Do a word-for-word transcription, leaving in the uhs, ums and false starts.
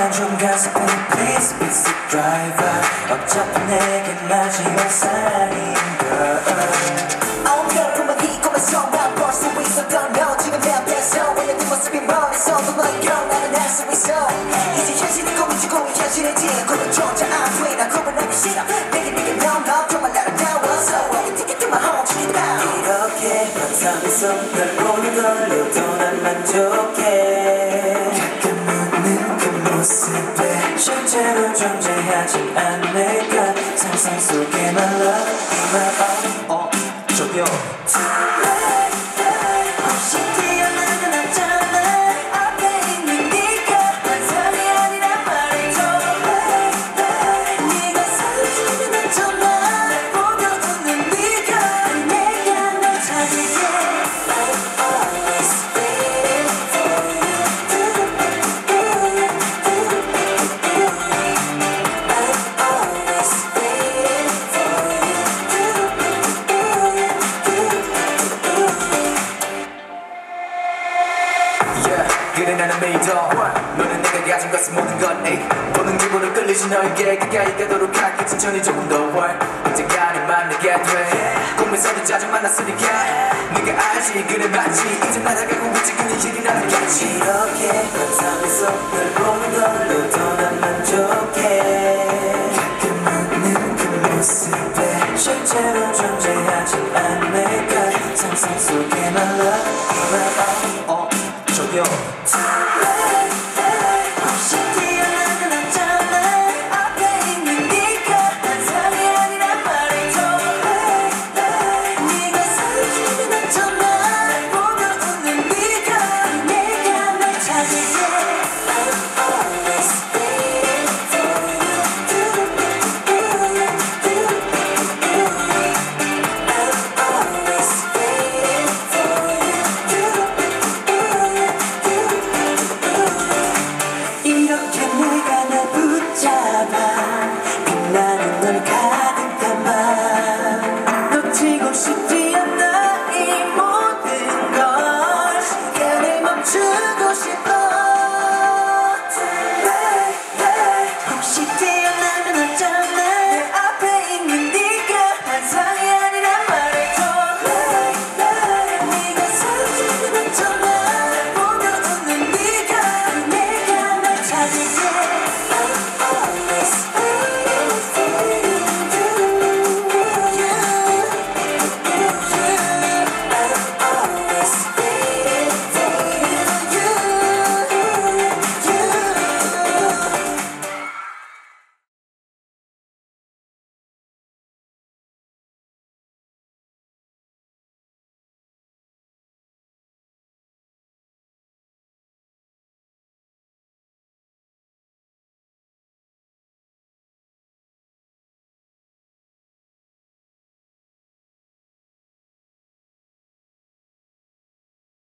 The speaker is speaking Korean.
좀 가슴에 please please driver 어차피 내게 마지막 살인걸 아홉 별뿐만 이곳에서 난 볼 수 있었던 너 지금 내 앞에서 왜 네 모습이 멀리서도 너의 경 나는 알 수 있어 이제 현실이 꿈이지 꿈이 현실이지 꿈은조차 안 돼 나 구분하기 싫어 내게 내게 넌 너 정말 아름다워서 Let me take you to my home check it out 이렇게 밤잠에서 널 보는 걸로도 난 만족해 가끔 웃는 그 모습에 실제로 존재하지 않을까 상상 속에 my love my love 어 저기요 혹시 태어나는 남자는 앞에 있는 네가 환상이 아니란 말이죠 네가 사라지면 어쩌나 날 보며 웃는 네가 내가 널 찾을게 I'm always waiting for you I'm always waiting for 그래 나는 믿어 너는 내가 가진 것은 모든 건 에이 보는 기분을 끌리지 너에게 가까이 가도록 할게 천천히 조금 더 월 언젠가는 만나게 돼 꿈에서도 자주 만났으니까 네가 알지 그래 맞지 이제 날아가고 있지 그네 일이 나는 같이 이렇게 환상에서 널 보는